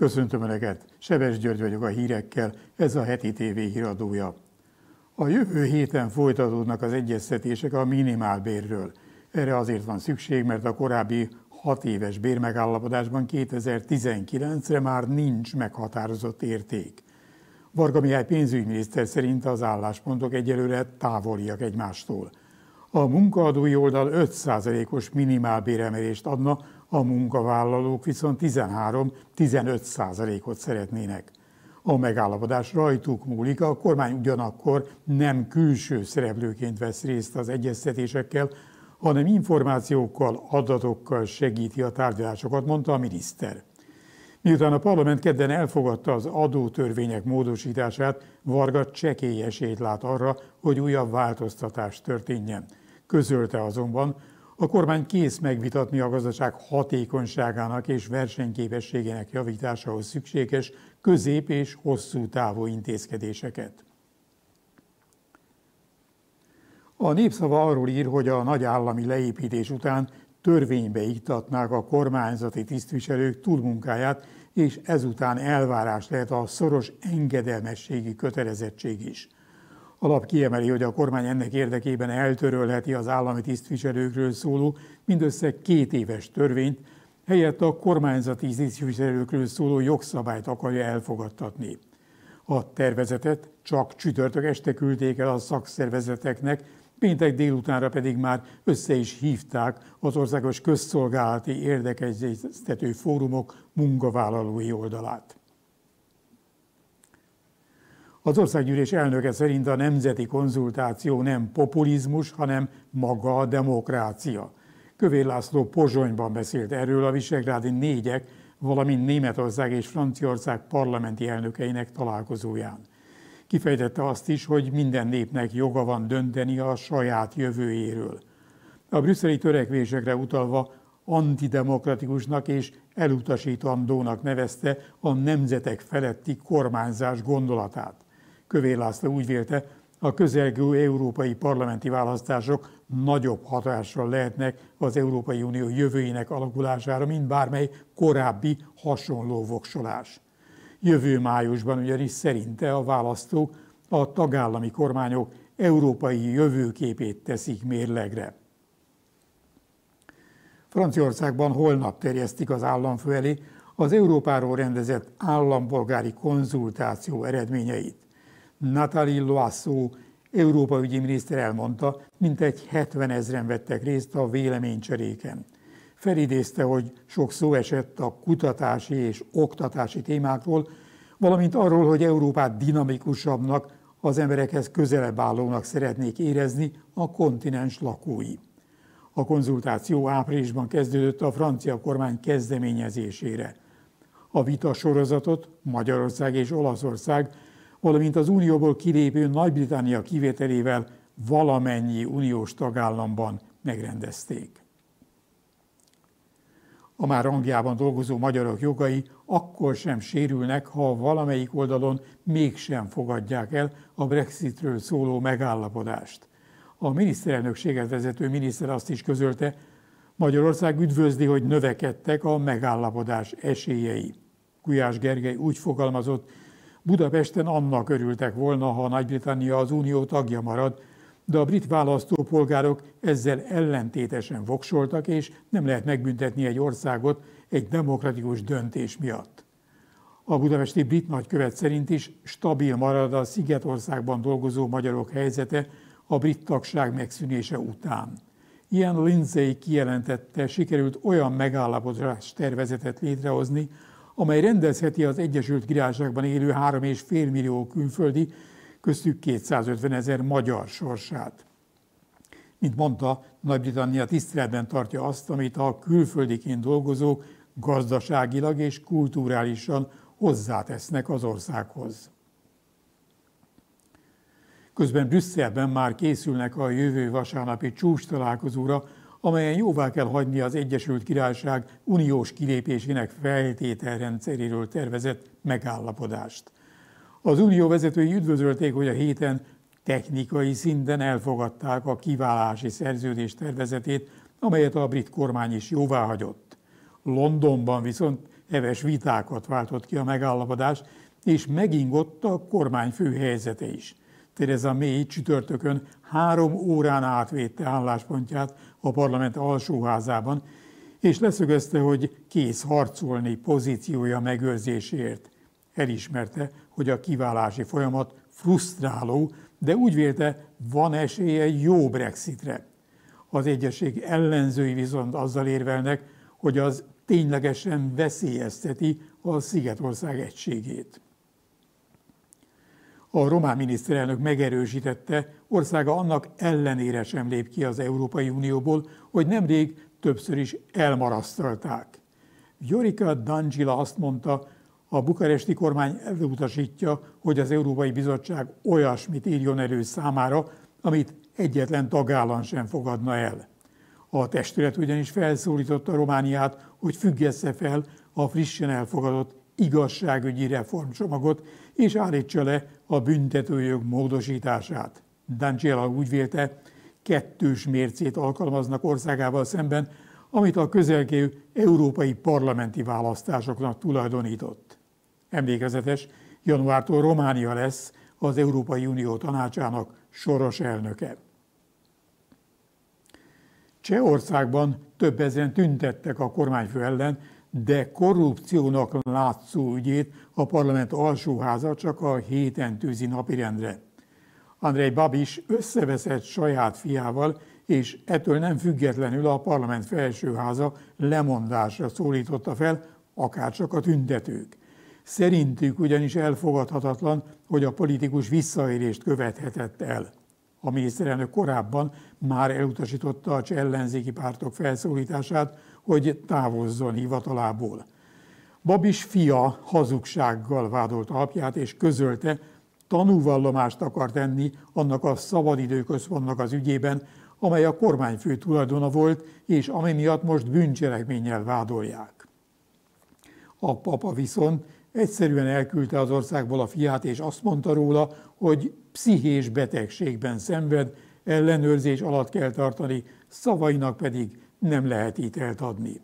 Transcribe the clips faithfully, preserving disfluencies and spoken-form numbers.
Köszöntöm Önöket! Sebestyén György vagyok a hírekkel, ez a heti tévé híradója. A jövő héten folytatódnak az egyeztetések a minimálbérről. Erre azért van szükség, mert a korábbi hat éves bérmegállapodásban kétezer-tizenkilencre már nincs meghatározott érték. Varga Mihály pénzügyminiszter szerint az álláspontok egyelőre távoliak egymástól. A munkaadói oldal öt százalékos minimálbéremelést adna, a munkavállalók viszont tizenhárom-tizenöt százalékot szeretnének. A megállapodás rajtuk múlik, a kormány ugyanakkor nem külső szereplőként vesz részt az egyeztetésekkel, hanem információkkal, adatokkal segíti a tárgyalásokat, mondta a miniszter. Miután a parlament kedden elfogadta az adótörvények módosítását, Varga csekély esélyt lát arra, hogy újabb változtatás történjen. Közölte azonban, a kormány kész megvitatni a gazdaság hatékonyságának és versenyképességének javításához szükséges közép- és hosszú távú intézkedéseket. A Népszava arról ír, hogy a nagy állami leépítés után törvénybe iktatnák a kormányzati tisztviselők túlmunkáját, és ezután elvárás lehet a szoros engedelmességi kötelezettség is. A lap kiemeli, hogy a kormány ennek érdekében eltörölheti az állami tisztviselőkről szóló mindössze két éves törvényt, helyett a kormányzati tisztviselőkről szóló jogszabályt akarja elfogadtatni. A tervezetet csak csütörtök este küldték el a szakszervezeteknek, péntek délutánra pedig már össze is hívták az Országos Közszolgálati Érdekegyeztető Fórumok munkavállalói oldalát. Az országgyűlés elnöke szerint a nemzeti konzultáció nem populizmus, hanem maga a demokrácia. Kövér László Pozsonyban beszélt erről a visegrádi négyek, valamint Németország és Franciaország parlamenti elnökeinek találkozóján. Kifejtette azt is, hogy minden népnek joga van dönteni a saját jövőjéről. A brüsszeli törekvésekre utalva antidemokratikusnak és elutasítandónak nevezte a nemzetek feletti kormányzás gondolatát. Kövér László úgy vélte, a közelgő európai parlamenti választások nagyobb hatással lehetnek az Európai Unió jövőjének alakulására, mint bármely korábbi hasonló voksolás. Jövő májusban ugyanis szerinte a választók a tagállami kormányok európai jövőképét teszik mérlegre. Franciaországban holnap terjesztik az államfő elé az Európáról rendezett állampolgári konzultáció eredményeit. Nathalie Loiseau Európa ügyi miniszter elmondta, mintegy hetvenezren vettek részt a véleménycseréken. Felidézte, hogy sok szó esett a kutatási és oktatási témákról, valamint arról, hogy Európát dinamikusabbnak, az emberekhez közelebb állónak szeretnék érezni a kontinens lakói. A konzultáció áprilisban kezdődött a francia kormány kezdeményezésére. A vita sorozatot Magyarország és Olaszország, valamint az unióból kilépő Nagy-Britannia kivételével valamennyi uniós tagállamban megrendezték. A már Angliában dolgozó magyarok jogai akkor sem sérülnek, ha valamelyik oldalon mégsem fogadják el a Brexitről szóló megállapodást. A miniszterelnökséget vezető miniszter azt is közölte, Magyarország üdvözli, hogy növekedtek a megállapodás esélyei. Gulyás Gergely úgy fogalmazott, Budapesten annak örültek volna, ha Nagy-Britannia az unió tagja marad, de a brit választópolgárok ezzel ellentétesen voksoltak, és nem lehet megbüntetni egy országot egy demokratikus döntés miatt. A budapesti brit nagykövet szerint is stabil marad a Szigetországban dolgozó magyarok helyzete a brit tagság megszűnése után. Ian Lindsay kijelentette, sikerült olyan megállapodás tervezetet létrehozni, amely rendezheti az Egyesült Királyságban élő három és fél millió külföldi, köztük kétszázötvenezer magyar sorsát. Mint mondta, Nagy-Britannia tiszteletben tartja azt, amit a külföldiként dolgozók gazdaságilag és kulturálisan hozzátesznek az országhoz. Közben Brüsszelben már készülnek a jövő vasárnapi csúcstalálkozóra, amelyen jóvá kell hagyni az Egyesült Királyság uniós kilépésének feltételrendszeréről tervezett megállapodást. Az unió vezetői üdvözölték, hogy a héten technikai szinten elfogadták a kiválási szerződés tervezetét, amelyet a brit kormány is jóváhagyott. Londonban viszont heves vitákat váltott ki a megállapodás, és megingott a kormányfő helyzete is. Theresa May csütörtökön három órán átvédte álláspontját a parlament alsóházában, és leszögezte, hogy kész harcolni pozíciója megőrzéséért. Elismerte, hogy a kiválási folyamat frusztráló, de úgy vélte, van esélye jó Brexitre. Az egyesség ellenzői viszont azzal érvelnek, hogy az ténylegesen veszélyezteti a Szigetország egységét. A román miniszterelnök megerősítette, országa annak ellenére sem lép ki az Európai Unióból, hogy nemrég többször is elmarasztalták. Viorica Dăncilă azt mondta, a bukaresti kormány elutasítja, hogy az Európai Bizottság olyasmit írjon elő számára, amit egyetlen tagállam sem fogadna el. A testület ugyanis felszólította Romániát, hogy függessze fel a frissen elfogadott igazságügyi reformcsomagot, és állítsa le a büntetőjog módosítását. Dăncilă úgy vélte, kettős mércét alkalmaznak országával szemben, amit a közelgő európai parlamenti választásoknak tulajdonított. Emlékezetes, januártól Románia lesz az Európai Unió tanácsának soros elnöke. Csehországban több ezren tüntettek a kormányfő ellen, de korrupciónak látszó ügyét a parlament alsóháza csak a héten tűzi napirendre. Andrej Babiš összeveszett saját fiával, és ettől nem függetlenül a parlament felsőháza lemondásra szólította fel, akárcsak a tüntetők. Szerintük ugyanis elfogadhatatlan, hogy a politikus visszaélést követhetett el. A miniszterelnök korábban már elutasította a cseh ellenzéki pártok felszólítását, hogy távozzon hivatalából. Babiš fia hazugsággal vádolta apját, és közölte, tanúvallomást akar tenni annak a szabadidőközpontnak az ügyében, amely a kormányfő tulajdona volt, és ami miatt most bűncselekménnyel vádolják. A papa viszont egyszerűen elküldte az országból a fiát, és azt mondta róla, hogy pszichés betegségben szenved, ellenőrzés alatt kell tartani, szavainak pedig nem lehet ítelt adni.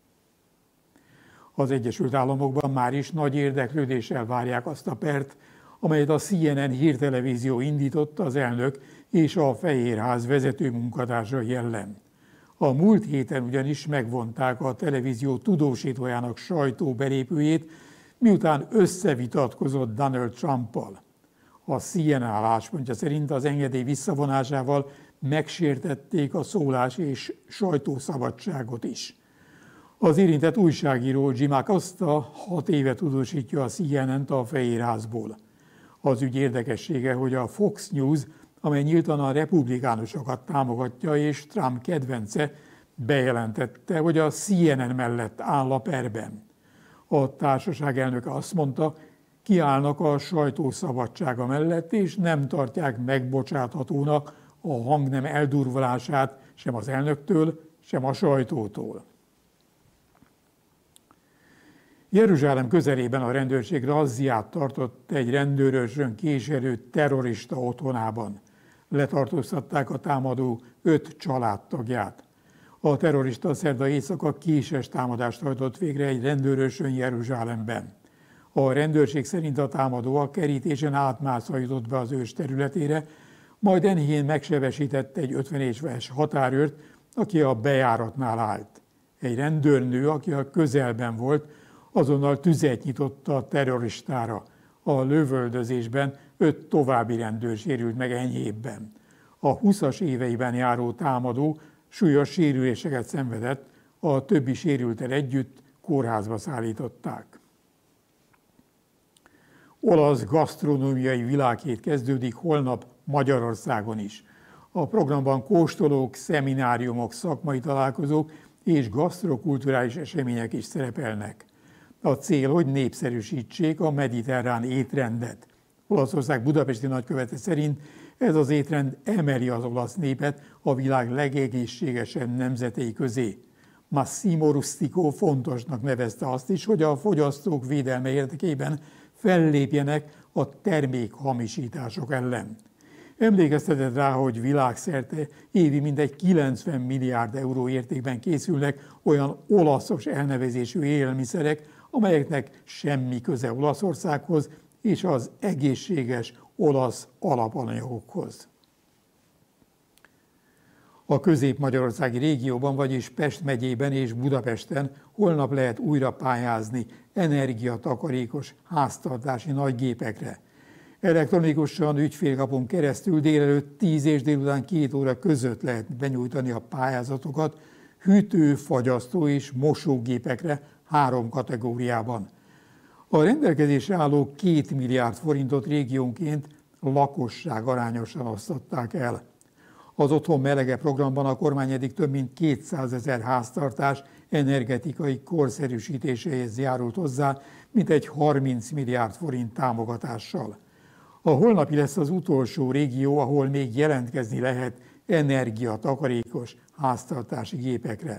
Az Egyesült Államokban már is nagy érdeklődéssel várják azt a pert, amelyet a C N N hírtelevízió indított az elnök és a Fehérház vezető munkatársai ellen. A múlt héten ugyanis megvonták a televízió tudósítójának sajtóbelépőjét, miután összevitatkozott Donald Trumpal. A C N N álláspontja szerint az engedély visszavonásával megsértették a szólás- és sajtószabadságot is. Az érintett újságíró Jim Acosta hat éve tudósítja a C N N-t a Fehérházból. Az ügy érdekessége, hogy a Fox News, amely nyíltan a republikánusokat támogatja és Trump kedvence, bejelentette, hogy a C N N mellett áll a perben. A társaság elnöke azt mondta, kiállnak a sajtószabadsága mellett, és nem tartják megbocsáthatónak a hangnem eldurvulását sem az elnöktől, sem a sajtótól. Jeruzsálem közelében a rendőrség razziát tartott egy rendőrösön késelő terrorista otthonában. Letartóztatták a támadó öt családtagját. A terrorista szerda éjszaka késes támadást hajtott végre egy rendőrösön Jeruzsálemben. A rendőrség szerint a támadó a kerítésen átmászva jutott be az ős területére, majd enyhén megsebesítette egy ötven éves határőrt, aki a bejáratnál állt. Egy rendőrnő, aki a közelben volt, azonnal tüzet nyitott a terroristára. A lövöldözésben öt további rendőr sérült meg enyhébben. A húszas éveiben járó támadó súlyos sérüléseket szenvedett, a többi sérülttel együtt kórházba szállították. Olasz gasztronómiai világhét kezdődik holnap Magyarországon is. A programban kóstolók, szemináriumok, szakmai találkozók és gasztrokulturális események is szerepelnek. A cél, hogy népszerűsítsék a mediterrán étrendet. Olaszország budapesti nagykövete szerint ez az étrend emeli az olasz népet a világ legegészségesebb nemzetei közé. Massimo Rustico fontosnak nevezte azt is, hogy a fogyasztók védelme érdekében fellépjenek a termékhamisítások ellen. Emlékeztetett rá, hogy világszerte évi mintegy kilencven milliárd euró értékben készülnek olyan olaszos elnevezésű élelmiszerek, amelyeknek semmi köze Olaszországhoz és az egészséges olasz alapanyagokhoz. A közép-magyarországi régióban, vagyis Pest megyében és Budapesten holnap lehet újra pályázni energiatakarékos háztartási nagygépekre. Elektronikusan ügyfélkapon keresztül délelőtt tíz és délután két óra között lehet benyújtani a pályázatokat hűtő, fagyasztó és mosógépekre három kategóriában. A rendelkezésre álló két milliárd forintot régiónként lakosság arányosan osztották el. Az Otthon Melege programban a kormány eddig több mint kétszázezer háztartás energetikai korszerűsítéséhez járult hozzá, mintegy harminc milliárd forint támogatással. A holnapi lesz az utolsó régió, ahol még jelentkezni lehet energiatakarékos háztartási gépekre.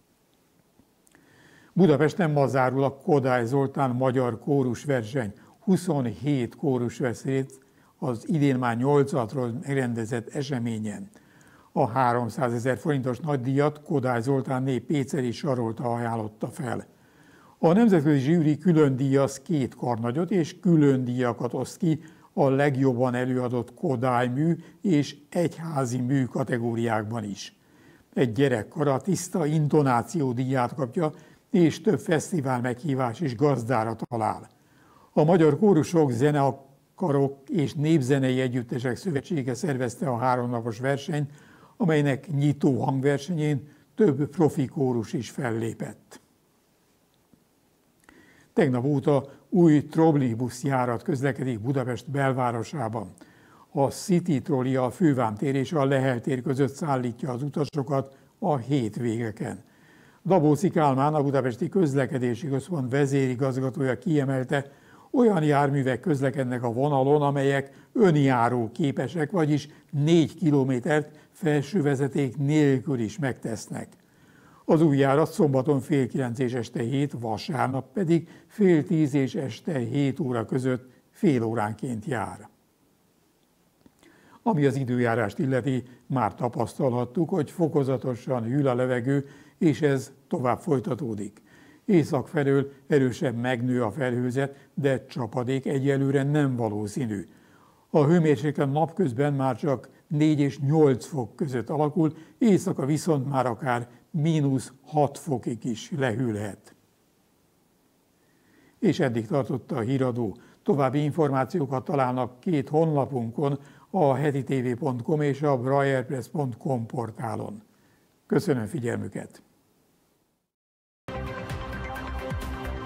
Budapesten ma zárul a Kodály Zoltán magyar kórusverseny. huszonhét kórus vesz részt az idén már nyolcadról megrendezett eseményen. A háromszázezer forintos nagydíjat Kodály Zoltánné Péceli Sarolta ajánlotta fel. A nemzetközi zsűri külön díjaz két karnagyot és külön díjakat oszt ki a legjobban előadott Kodály mű és egyházi mű kategóriákban is. Egy gyerekkar a tiszta intonáció díját kapja, és több fesztivál meghívás is gazdára talál. A Magyar Kórusok, Zenekarok és Népzenei Együttesek Szövetsége szervezte a háromnapos versenyt, amelynek nyitó hangversenyén több profi kórus is fellépett. Tegnap óta új trollibuszjárat közlekedik Budapest belvárosában. A City Trolley a Fővámtér és a Lehel tér között szállítja az utasokat a hétvégeken. Dabóci Kálmán, a Budapesti Közlekedési Központ vezérigazgatója kiemelte, olyan járművek közlekednek a vonalon, amelyek önjáró képesek, vagyis négy kilométert felsővezeték nélkül is megtesznek. Az új járat szombaton fél kilenc és este hét, vasárnap pedig fél tíz és este hét óra között fél óránként jár. Ami az időjárást illeti, már tapasztalhattuk, hogy fokozatosan hűl a levegő, és ez tovább folytatódik. Észak felől erősen megnő a felhőzet, de csapadék egyelőre nem valószínű. A hőmérséklet napközben már csak négy és nyolc fok között alakul, éjszaka viszont már akár mínusz hat fokig is lehűlhet. És eddig tartott a híradó. További információkat találnak két honlapunkon, a hetitv pont com és a braillepress pont com portálon. Köszönöm figyelmüket!